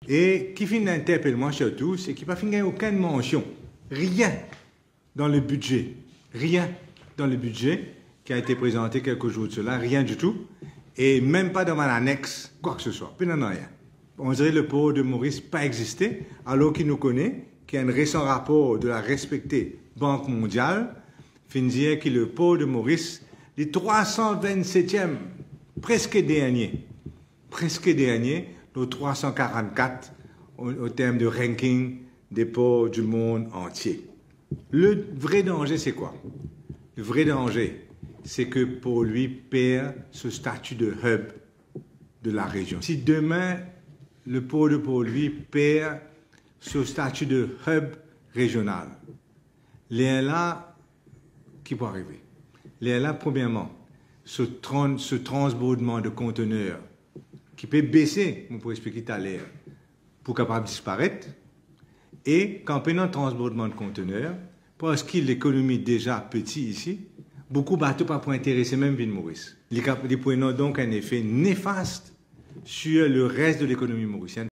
Et qui finit interpelle-moi surtout, c'est qu'il n'a pas fait aucune mention, rien dans le budget, rien dans le budget qui a été présenté quelques jours de cela, rien du tout, et même pas dans mon annexe, quoi que ce soit, puis non, rien. On dirait le port de Maurice pas existé, alors qu'il nous connaît, qu'il y a un récent rapport de la respectée Banque mondiale, fin dire que le port de Maurice, le 327e, presque dernier, le 344 au terme de ranking des ports du monde entier. Le vrai danger, c'est quoi? Le vrai danger, c'est que pour lui perd ce statut de hub de la région. Si demain, le port de Port-Louis perd ce statut de hub régional, les là, qui peut arriver? Les là, premièrement, ce transbordement de conteneurs qui peut baisser, on pourrait expliquer tout à l'heure, pour capable disparaître, et quand on a un transbordement de conteneurs, parce que l'économie déjà petite ici, beaucoup de bateaux pas pour intéresser même Ville-Maurice. Les prenons donc un effet néfaste sur le reste de l'économie mauricienne.